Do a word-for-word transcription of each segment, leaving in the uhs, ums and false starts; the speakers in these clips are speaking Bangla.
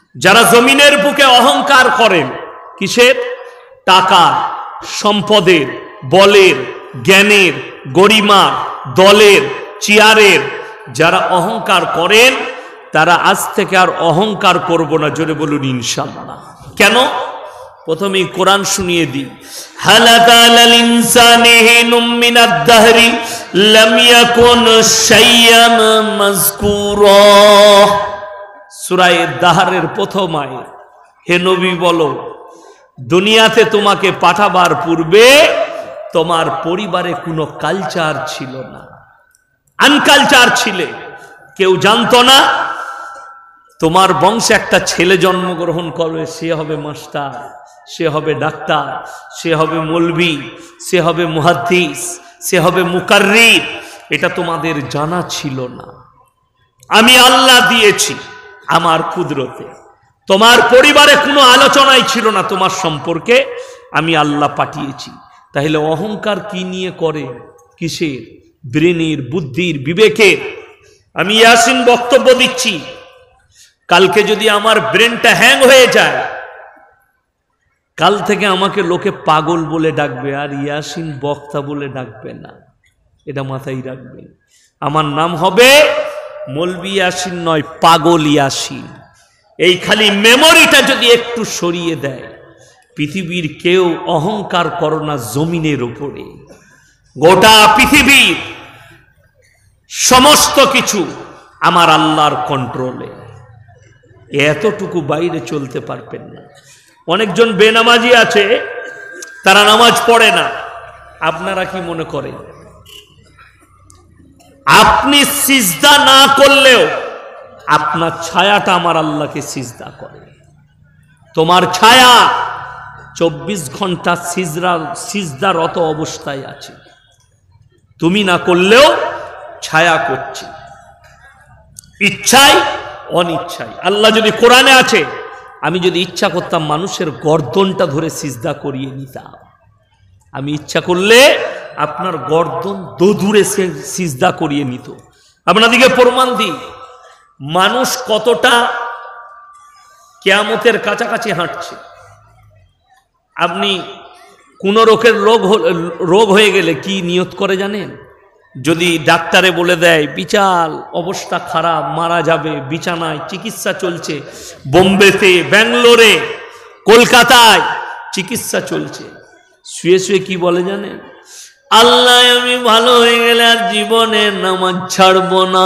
যারা জমিনের বুকে অহংকার করেন কিসের? টাকার, সম্পদের, বলের, জ্ঞানের, গরিমার, দলের, চেয়ারের, যারা অহংকার করেন তারা আজ থেকে আর অহংকার করব না। জোরে বলুন ইনশাআল্লাহ। কেন? প্রথমেই কোরআন শুনিয়ে দিই। হালাকাল ইনসানি হিনুম মিনাদ দাহরি লাম ইয়াকুন শাইয়ান মাযকুরা। সূরা দাহরের প্রথম আয়াত। হে নবী বলো, দুনিয়াতে তোমাকে পাঠাবার পূর্বে তোমার পরিবারে কোনো কালচার ছিল না, আনকালচার ছিলে, কেউ জানতো না। তোমার বংশে একটা ছেলে জন্মগ্রহণ করবে, সে হবে মাস্টার, সে হবে ডাক্তার, সে হবে মৌলভী, সে হবে মুহাদ্দিস, সে হবে মুকাররির। এটা তোমাদের জানা ছিল না। আমি আল্লাহ দিয়েছি আমার কুদরতে। তোমার পরিবারে কোনো আলোচনাই ছিল না তোমার সম্পর্কে, আমি আল্লাহ পাঠিয়েছি। তাহলে অহংকার কি নিয়ে করে? কিসের? ব্রেনের, বুদ্ধির, বিবেকের। আমি ইয়াসিন বক্তব্য দিচ্ছি, কালকে যদি আমার ব্রেনটা হ্যাং হয়ে যায়, কাল থেকে আমাকে লোকে পাগল বলে ডাকবে, আর ইয়াসিন বক্তা বলে ডাকবে না। এটা মাথায় রাখবে। আমার নাম হবে মৌলভী ইয়াসিন নয়, পাগল ইয়াসিন। এই খালি মেমোরিটা যদি একটু সরিয়ে দেয়, পৃথিবীর কেউ অহংকার করো না জমিনের উপরে। গোটা পৃথিবীর সমস্ত কিছু আমার আল্লাহর কন্ট্রোলে। এতটুকু বাইরে চলতে পারবেন না। অনেকজন বেনামাজি আছে, তারা নামাজ পড়ে না। আপনারা কি মনে করেন আপনি সিজদা না করলেও আপনার ছায়াটা আমার আল্লাহকে সিজদা করে? তোমার ছায়া চব্বিশ ঘন্টা সিজদা সিজদারত অবস্থায় আছে, তুমি না করলেও ছায়া করছে, ইচ্ছায় অনিচ্ছায়। আল্লাহ যদি কোরআনে আছে, আমি যদি ইচ্ছা করতাম মানুষের গর্দনটা ধরে সিজদা করিয়ে নিতাম। আমি ইচ্ছা করলে আপনার গর্দন দোদূরে সিজদা করিয়ে নিত। আপনাদিকে প্রমাণ দিই, মানুষ কতটা কিয়ামতের কাছাকাছি হাঁটছে। আপনি কোন রোগের রোগ রোগ হয়ে গেলে কি নিয়ত করে জানেন? যদি ডাক্তারে বলে দেয় বিশাল অবস্থা খারাপ, মারা যাবে, বিছানায় চিকিৎসা চলছে, বোম্বেতে, ব্যাঙ্গালোরে, কলকাতায় চিকিৎসা চলছে, শুয়ে শুয়ে কি বলে জানেন? আল্লাহ আমি ভালো হয়ে গেলে আর জীবনে নামাজ ছাড়ব না।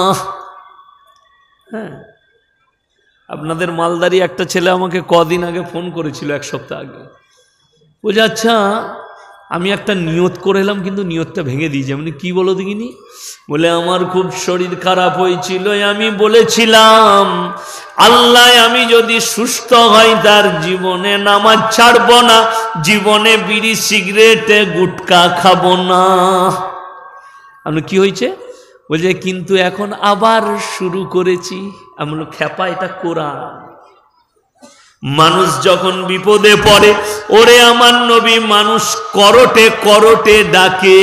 হ্যাঁ, আপনাদের মালদারি একটা ছেলে আমাকে কদিন আগে ফোন করেছিল, এক সপ্তাহ আগে। বলছে আচ্ছা আমি একটা নিয়ত করে এলাম, কিন্তু নিয়তটা ভেঙে দিয়েছি। মানে কি বলো দেখিনি? বলে আমার খুব শরীর খারাপ হয়েছিল, আমি বলেছিলাম আল্লাহ আমি যদি সুস্থ হই তার জীবনে নামাজ ছাড়ব না, জীবনে বিড়ি সিগারেটে গুটকা খাবো না। আমি কি হয়েছে? বলছে কিন্তু এখন আবার শুরু করেছি। আমি বললাম খ্যাপা, এটা কোরআন। মানুষ যখন বিপদে পড়ে, ওরে আমার নবী মানুষ করটে করটে ডাকে।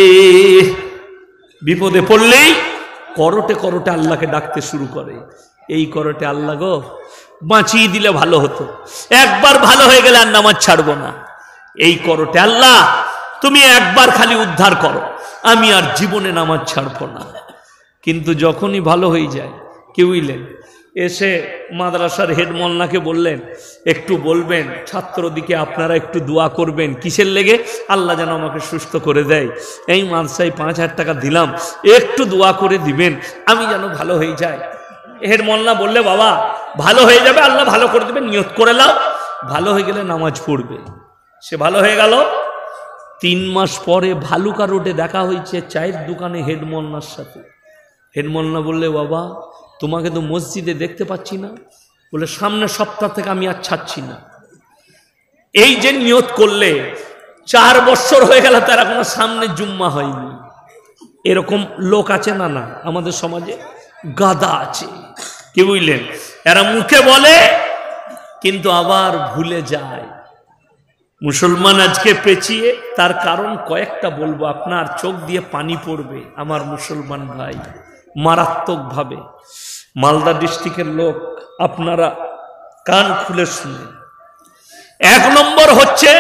বিপদে পড়লেই করটে করটে আল্লাহকে ডাকতে শুরু করে। এই করটে আল্লাহ গো বাঁচিয়ে দিলে ভালো হতো, একবার ভালো হয়ে গেলে আর নামাজ ছাড়বো না। এই করটে আল্লাহ তুমি একবার খালি উদ্ধার করো, আমি আর জীবনে নামাজ ছাড়বো না। কিন্তু যখনই ভালো হয়ে যায়, কি বুঝলেন, এসে মাদ্রাসার হেড মোল্লাকে বললেন একটু বলবেন ছাত্রদিকে আপনারা একটু দোয়া করবেন। কিসের লেগে? আল্লাহ যেন আমাকে সুস্থ করে দেয়। এই মাদ্রাসায় পাঁচ হাজার টাকা দিলাম, একটু দোয়া করে দিবেন আমি যেন ভালো হয়ে যায়। হেড মোল্লা বললে বাবা ভালো হয়ে যাবে, আল্লাহ ভালো করে দেবেন, নিয়ত করে নাও, ভালো হয়ে গেলে নামাজ পড়বে। সে ভালো হয়ে গেল। তিন মাস পরে ভালুকা রোডে দেখা হয়েছে চায়ের দোকানে হেড মোল্লার সাথে। হেড মোল্লা বললে বাবা তোমাকে তো মসজিদে দেখতে পাচ্ছি না। বলে সামনের সপ্তাহ থেকে আমি আর ছাড়ছি না। এই যে নিয়ত করলে চার বছর হয়ে গেল, তার এখনো সামনে জুম্মা হয়নি। এরকম লোক আছে না? না, আমাদের সমাজে গাদা আছে। কি বুঝলেন? এরা মুখে বলে কিন্তু আবার ভুলে যায়। মুসলমান আজকে পেঁচিয়ে, তার কারণ কয়েকটা বলবো, আপনার চোখ দিয়ে পানি পড়বে আমার মুসলমান ভাই, মারাত্মকভাবে। মালদা ডিস্ট্রিক্টের লোক আপনারা কান খুলে শুনে। এক নম্বর হচ্ছে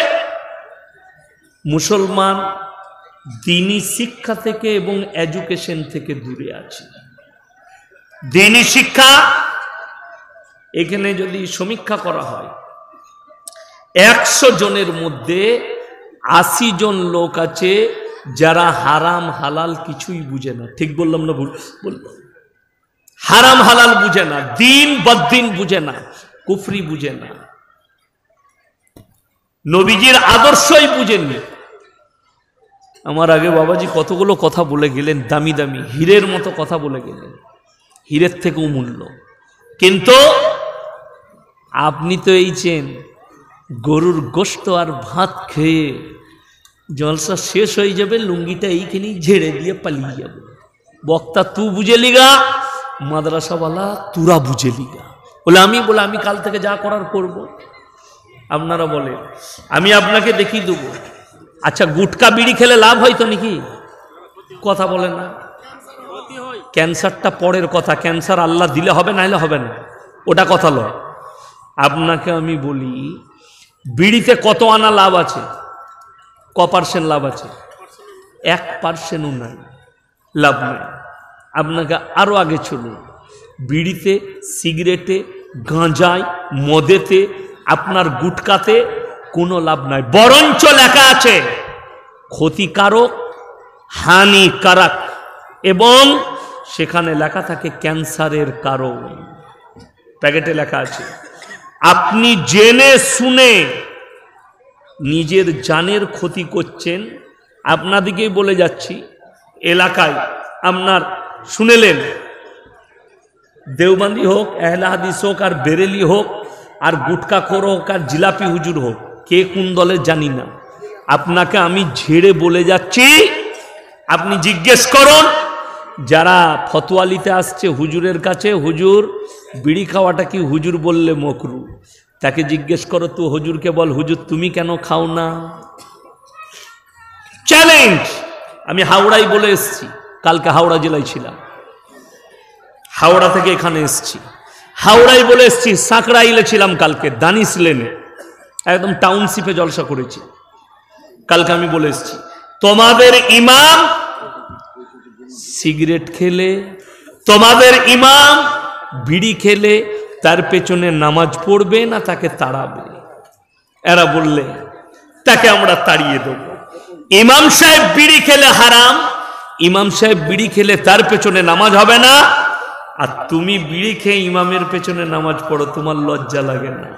মুসলমান দ্বীনি শিক্ষা থেকে এবং এডুকেশন থেকে দূরে আছে। দ্বীনি শিক্ষা, এখানে যদি সমীক্ষা করা হয় একশো জনের মধ্যে আশি জন লোক আছে যারা হারাম হালাল কিছুই বুঝে না। ঠিক বললাম না ভুল বললাম? হারাম হালাল বুঝে না, দিন বদ্দিন বুঝে না, কুফরি বুঝে না, নবীজির আদর্শই বুঝেননি। আমার আগে বাবাজি কতগুলো কথা বলে গেলেন, দামি দামি হীরের মতো কথা বলে গেলেন, হীরের থেকেও মূল্য। কিন্তু আপনি তো এইছেন গরুর গোশত আর ভাত খেয়ে জলসা শেষ হয়ে যাবে, লুঙ্গিটা এইখানেই ঝেড়ে দিয়ে পালিয়ে যাবে। বক্তা তু বুঝে লিগা, মাদ্রাসাওয়ালা তুরা বুঝে লিগা। বলে আমি বলে আমি কাল থেকে যা করার করব। আপনারা বলে আমি আপনাকে দেখিয়ে দেবো। আচ্ছা, গুটকা বিড়ি খেলে লাভ হয় তো নাকি? কথা বলে না। ক্যান্সারটা পরের কথা, ক্যান্সার আল্লাহ দিলে হবে, নাইলে হবে না, ওটা কথা লয়। আপনাকে আমি বলি বিড়িতে কত আনা লাভ আছে? ক পার্সেন্ট লাভ আছে? এক পার্সেন্টও নাই, লাভ নাই। আপনাকে আরো আগে চলুন, বিড়িতে, সিগারেটে, গাঁজায়, মদেতে, আপনার গুটকাতে কোনো লাভ নাই, বরঞ্চ লেখা আছে ক্ষতিকারক, হানিকারক, এবং সেখানে লেখা থাকে ক্যান্সারের কারণ। প্যাকেটে লেখা আছে। আপনি জেনে শুনে নিজের জানের ক্ষতি করছেন। আপনাদিকেই বলে যাচ্ছি, এলাকায় আপনার শুনেলেন, দেওবন্দি হোক, আহলে হাদিস হোক, আর বেরেলি হোক, আর গুটকাখোর হোক, আর জিলাপি হুজুর হোক, কে কোন দলে জানি না, আপনাকে আমি ঝেড়ে বলে যাচ্ছি, আপনি জিজ্ঞেস করুন যারা ফতোয়ালিতে আসছে হুজুরের কাছে, হুজুর বিড়ি খাওয়াটা কি হুজুর বললে মকরু, তাকে জিজ্ঞেস করো তো হুজুরকে বল, হুজুর তুমি কেন খাও না? চ্যালেঞ্জ। আমি হাওড়ায় বলে এসছি, কালকে হাওড়া জেলায় ছিলাম, হাওড়া থেকে এখানে এসছি, হাওড়ায় বলে এসছি, সাঁকড়াইলে ছিলাম কালকে, দানিশ লেনে, একদম টাউনশিপে জলসা করেছি। কালকে আমি বলে এসছি, তোমাদের ইমাম সিগারেট খেলে, তোমাদের ইমাম বিড়ি খেলে তার পেছনে নামাজ পড়বে না তাকে তাড়াবে? এরা বললে তাকে আমরা তাড়িয়ে দেব। ইমাম সাহেব বিড়ি খেলে হারাম, ইমাম সাহেব বিড়ি খেলে তার পেছনে নামাজ হবে না, আর তুমি বিড়ি খেয়ে ইমামের পেছনে নামাজ পড়ো, তোমার লজ্জা লাগে না?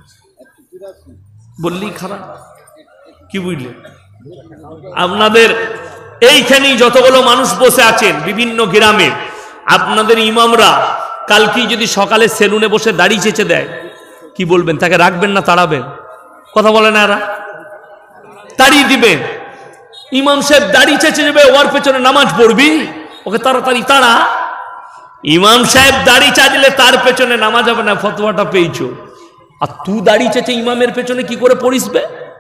বললি খারাপ। কি বুঝলে? আপনাদের এইখানেই যতগুলো মানুষ বসে আছেন বিভিন্ন গ্রামে, আপনাদের ইমামরা কালকে যদি সকালে সেলুনে বসে দাড়ি চেঁচে দেয়, কি বলবেন? তাকে রাখবেন না তাড়াবেন? কথা বলে না এরা? তাড়িয়ে দিবেন। ইমাম সাহেব দাড়ি চেঁচে যাবে, ওর পেছনে নামাজ পড়বি, ওকে তাড়াতাড়ি তাড়া। ইমাম সাহেব দাড়ি চাচলে তার পেছনে নামাজ হবে না, ফতোয়াটা পেয়েছো, আর তুই দাড়ি চেঁচে ইমামের পেছনে কি করে পড়িসবে?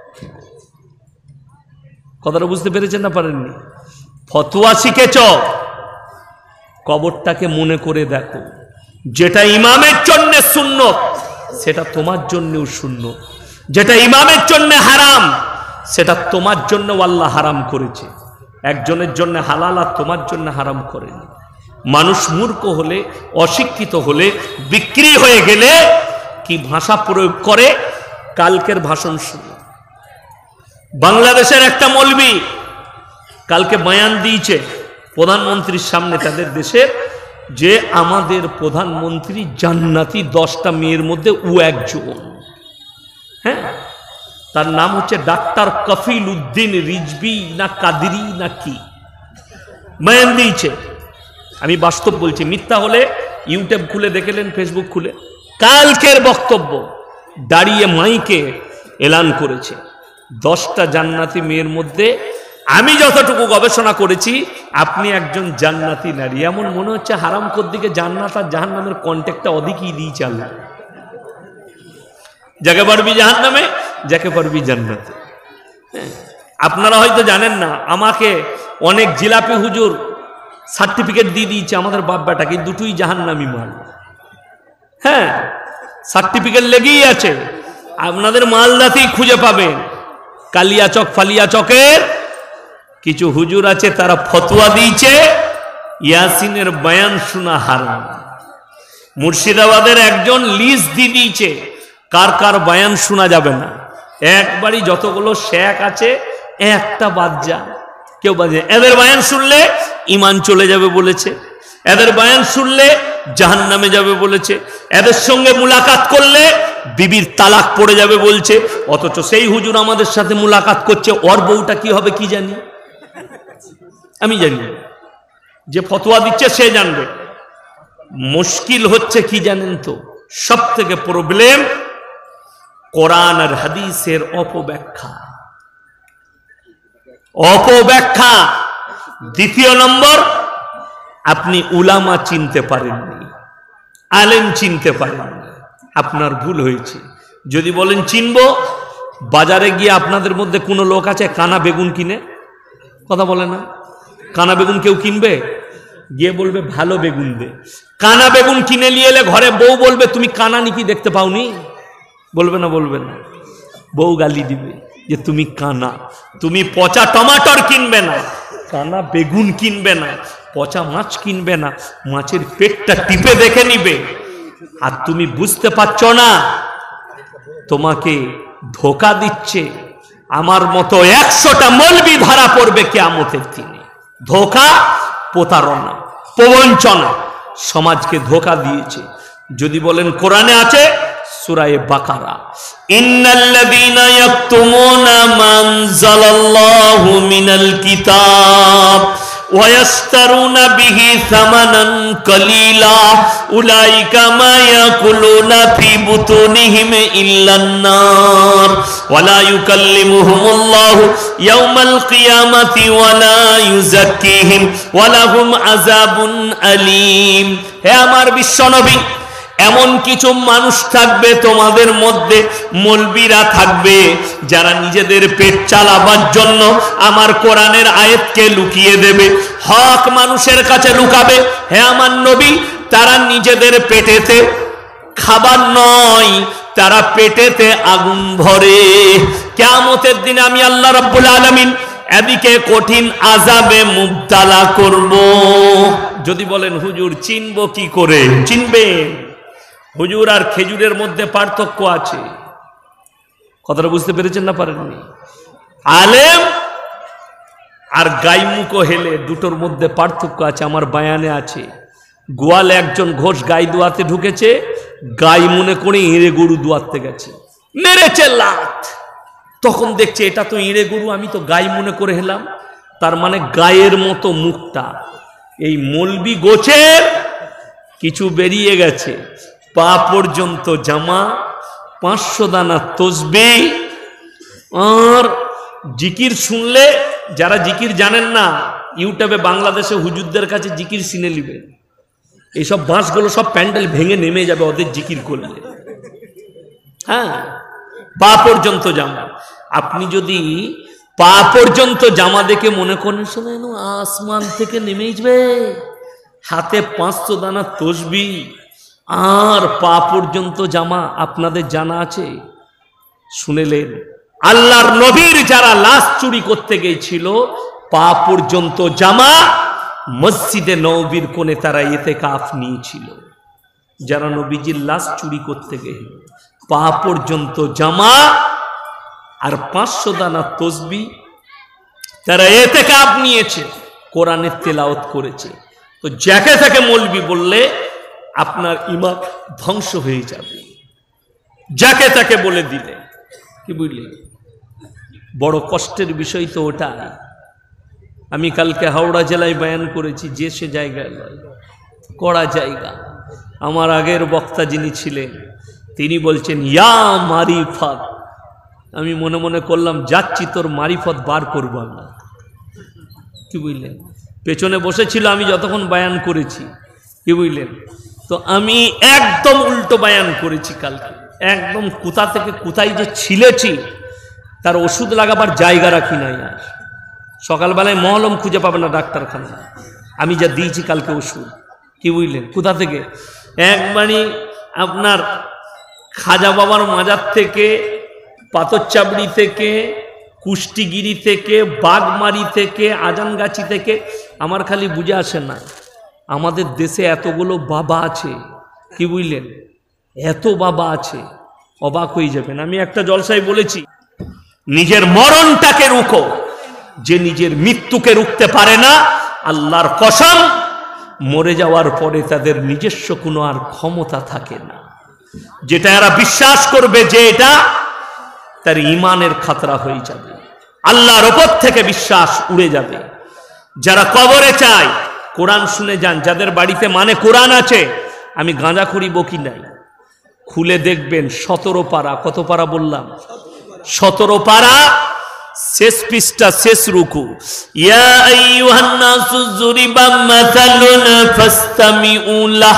কথাটা বুঝতে পেরেছেন না পারেননি? ফতোয়া শিখেছ, কবরটাকে মনে করে দেখো, যেটা ইমামের জন্য সুন্নত সেটা তোমার জন্যও সুন্নত, যেটা ইমামের জন্য হারাম সেটা তোমার জন্য আল্লাহ হারাম করেছে। একজনের জন্য হালাল আর তোমার জন্য হারাম করেনি। মানুষ মূর্খ হলে, অশিক্ষিত হলে, বিক্রি হয়ে গেলে কি ভাষা প্রয়োগ করে? কালকের ভাষণ শুনে বাংলাদেশের একটা মৌলবি কালকে বয়ান দিয়েছে প্রধানমন্ত্রীর সামনে তাদের দেশের, যে আমাদের প্রধানমন্ত্রী জান্নাতি দশটা মেয়ের মধ্যে ও একজন। হ্যাঁ, তার নাম হচ্ছে ডাক্তার কফিল উদ্দিন রিজভি না কাদরি না কি, বয়ান দিয়েছে। আমি বাস্তব বলছি, মিথ্যা হলে ইউটিউব খুলে দেখলেন, ফেসবুক খুলে, কালকের বক্তব্য দাঁড়িয়ে মাইকে এলান করেছে দশটা জান্নাতি মেয়ের মধ্যে আমি যতটুকু গবেষণা করেছি আপনি একজন জান্নাতি নারী। এমন মনে হচ্ছে হারামখোর দিকে জান্নাত আর জাহান্নামের কন্ট্যাক্টটা অধিকই দিয়ে চাল, যাকে পারবি জাহান্নামে, যাকে পারবি জান্নাতে। আপনারা হয়তো জানেন না, আমাকে অনেক জিলাপি হুজুর সার্টিফিকেট দিয়ে দিয়েছে আমাদের বাপ বেটাকে, দুটোই জাহান্নামী মাল। হ্যাঁ, সার্টিফিকেট লেগেই আছে, আপনাদের মালদাতেই খুঁজে পাবেন। কালিয়াচক ফালিয়াচকের কিছু হুজুর আছে, তারা ফতোয়া দিয়েছে ইয়াসিনের বয়ান শোনা হারাম। মুর্শিদাবাদের একজন লিস্ট দিয়ে দিয়েছে কার কার বয়ান শোনা যাবে না। একবারই যতগুলো শেখ আছে একটা বাদ যা, কেউ বাজে। এদের বয়ান শুনলে ইমান চলে যাবে বলেছে, এদের বয়ান শুনলে জাহান্নামে যাবে বলেছে, এদের সঙ্গে মুলাকাত করলে বিবির তালাক পড়ে যাবে বলছে। অথচ সেই হুজুর আমাদের সাথে মুলাকাত করছে, ওর বউটা কি হবে কি জানি, আমি জানি, যে ফতোয়া দিচ্ছে সে জানবে। মুশকিল হচ্ছে কি জানেন তো, সব থেকে প্রবলেম কোরআন আর হাদিসের অপব্যাখ্যা, অপব্যাখ্যা। দ্বিতীয় নম্বর, আপনি উলামা চিনতে পারেননি, আলেম চিনতে পারেননি, আপনার ভুল হয়েছে। যদি বলেন চিনব, বাজারে গিয়ে আপনাদের মধ্যে কোনো লোক আছে কানা বেগুন কিনে? কথা বলে না, কানা বেগুন কেউ কিনবে? গিয়ে বলবে ভালো বেগুন দে। কানা বেগুন কিনে নিয়ে এলে ঘরে বউ বলবে তুমি কানা নাকি দেখতে পাওনি? বলবে না? বলবে না? বউ গালি দিবে যে তুমি কানা। তুমি পচা টমাটর কিনবে না, কানা বেগুন কিনবে না, পচা মাছ কিনবে না, মাছের পেটটা টিপে দেখে নিবে। আর তুমি বুঝতে পারছো না তোমাকে ধোকা দিচ্ছে। আমার মতো একশোটা মৌলবি ধরা পড়বে কিয়ামতের দিনে। ধোকা, প্রতারণা, প্রবঞ্চনা, সমাজকে ধোকা দিয়েছে। যদি বলেন কোরআনে আছে সূরা বাকারা, ইন্নাল্লাযীনা ইয়াকতুমুনা মা আনজালাল্লাহু মিনাল কিতাব ওয়া ইয়াশতারুনা বিহি সামানান কালীলা উলাইকা মা ইয়াকুলুনা ফি বুতুনিহিম ইল্লান নার ওয়া লা ইউকাল্লিমুহুমুল্লাহু ইয়াওমাল কিয়ামাতি ওয়া লা ইউযাক্কিহিম ওয়া লাহুম আযাবুন আলীম। হে আমার বিশ্বনবী, এমন কিছু মানুষ থাকবে তোমাদের মধ্যে, মৌলবীরা থাকবে, যারা নিজেদের পেট চালাবার জন্য আমার কোরআনের আয়াতকে লুকিয়ে দেবে, হক মানুষের কাছে লুকাবে। হে আমার নবী, তারা নিজেদের পেটেতে খাবার নয়, তারা পেটেতে আগুন ভরে। কিয়ামতের দিনে আমি আল্লাহ রাব্বুল আলামিন এদিকে কঠিন আযাবে মুবতালা করব। যদি বলেন হুজুর চিনব কি করে? চিনবে, হুজুর আর খেজুরের মধ্যে পার্থক্য আছে। কথাটা বুঝতে পেরেছেন না পারেননি? আলেম আর গাইমুখো হেলে দুটোর মধ্যে পার্থক্য আছে, আমার বায়ানে আছে। গোয়ালে একজন ঘোষ গাই দুয়াতে ঢুকেছে, গাই মনে করে ইঁড়ে গরু দুয়াতে গেছে, মেরেছে লাত। তখন দেখছে এটা তো ইঁড়ে গরু, আমি তো গাই মনে করে হেলাম। তার মানে গায়ের মতো মুখটা। এই মলবি গোছের কিছু বেরিয়ে গেছে, পা পর্যন্ত জামা, পাঁচশো দানা তসবিহ। আর জিকির শুনলে, যারা জিকির জানেন না, ইউটিউবে বাংলাদেশে হুজুরদের কাছে জিকির শুনে নিবে। এইসব বাঁশগুলো সব প্যান্ডেল ভেঙে নেমে যাবে ওদের জিকির করলে। হ্যাঁ, পা পর্যন্ত জামা। আপনি যদি পা পর্যন্ত জামা দেখে মনে করেন শোনেন আসমান থেকে নেমে যাবে, হাতে পাঁচশো দানা তসবিহ আর পা পর্যন্ত জামা, আপনাদের জানা আছে? শুনেলেন আল্লাহর নবীর যারা লাশ চুরি করতে গিয়েছিল, পা পর্যন্ত জামা, মসজিদে নববীর কোণে তারা ইতিকাফ নিয়েছিল। যারা নবীজির লাশ চুরি করতে গেল, পা পর্যন্ত জামা আর পাঁচশো দানা তসবিহ, তারা ইতিকাফ নিয়েছে, কোরআনের তেলাওয়াত করেছে। তো যাকে তাকে মৌলবি বললে আপনার ঈমান ধ্বংস হয়ে যাবে, যাকে তাকে বলে দিলে। কি বুঝলি? বড় কষ্টের বিষয় তো ওটাই। আমি কালকে হাওড়া জেলায় বয়ান করেছি, যে সে জায়গায় নয়, কড়া জায়গা। আমার আগের বক্তা যিনি ছিলেন তিনি বলছেন ইয়া মারিফত। আমি মনে মনে করলাম যাচ্ছি তোর মারিফত বার করবো না। কি বুঝলেন? পেছনে বসেছিল আমি যতক্ষণ বয়ান করেছি। কি বুঝলেন? তো আমি একদম উল্টো বয়ান করেছি কালকে, একদম কোথা থেকে কোথায় যে ছিলেছি তার ওষুধ লাগাবার জায়গা রাখি নাই। আর সকালবেলায় মহলম খুঁজে পাবে না ডাক্তারখানা, আমি যা দিয়েছি কালকে ওষুধ। কি বুঝলেন? কোথা থেকে? একবারই আপনার খাজা বাবার মাজার থেকে, পাথরচাবড়ি থেকে, কুষ্টিগিরি থেকে, বাগমারি থেকে, আজানগাছি থেকে, আমার খালি বুঝে আসে না আমাদের দেশে এতগুলো বাবা আছে, কি বুঝলেন, এত বাবা আছে, অবাক হয়ে যাবেন। আমি একটা জলসায় বলেছি, নিজের মরণটাকে রুখো, যে নিজের মৃত্যুকে রুখতে পারে না, আল্লাহর কসম মরে যাওয়ার পরে তাদের নিজস্ব কোনো আর ক্ষমতা থাকে না। যেটা এরা বিশ্বাস করবে যে এটা তার ইমানের খাতরা হয়ে যাবে, আল্লাহর ওপর থেকে বিশ্বাস উড়ে যাবে। যারা কবরে চায় কোরআন শুনে যান, যাদের বাড়িতে মানে কোরআন আছে, আমি গাঁজাখুরি বকি নাই, খুলে দেখবেন সতেরো পারা, কত পারা বললাম, সতেরো পারা, শেষ পৃষ্ঠা, শেষ রুকু, ইয়া আইয়ুহান নাসু যুরিবা মাসালুন ফাসতামিউ লাহ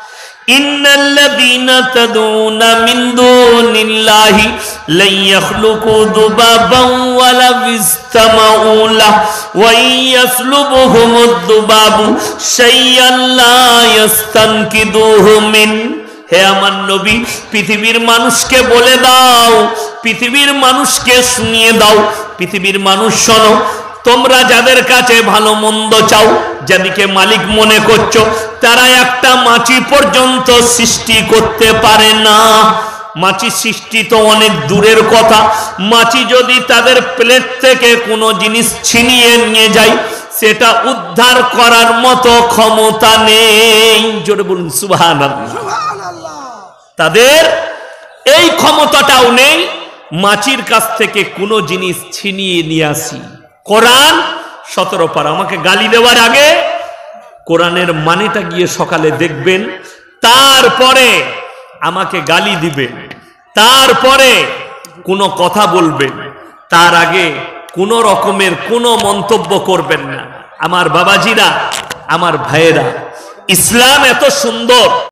ইন্নাল্লাযীনা তাদউনা মিন দুনিল্লাহি লা ইয়াখলুকু যুবাবান ওয়ালা ইসতামাউ লাহ ওয়া ইয়াসলুবুহুমুদ যুবাবু শাইআন লা ইস্তানকিদুহু মিন। হে আমার নবী, পৃথিবীর মানুষকে বলে দাও, পৃথিবীর মানুষকে শুনিয়ে দাও, পৃথিবীর মানুষ শোনো, তোমরা যাদের কাছে ভালো মন্দ চাও, যাদেরকে মালিক মনে করছো, তারা একটা মাছি পর্যন্ত সৃষ্টি করতে পারে না। মাছি সৃষ্টি তো অনেক দূরের কথা, মাছি যদি তাদের প্লেট থেকে কোনো জিনিস ছিনিয়ে নিয়ে যায়, সেটা উদ্ধার করার মতো ক্ষমতা নেই। জোরে বলুন সুবহানাল্লাহ। তাদের এই ক্ষমতাটাও নেই মাছির কাছ থেকে কোনো জিনিস ছিনিয়ে নিয়ে আসি। কোরআন সতেরো পারা, আমাকে গালি দেওয়ার আগে কোরআনের মানেটা গিয়ে সকালে দেখবেন, তারপরে আমাকে গালি দিবেন, তারপরে কোনো কথা বলবেন, তার আগে কোনো রকমের কোনো মন্তব্য করবেন না। আমার বাবাজিরা, আমার ভাইয়েরা, ইসলাম এত সুন্দর।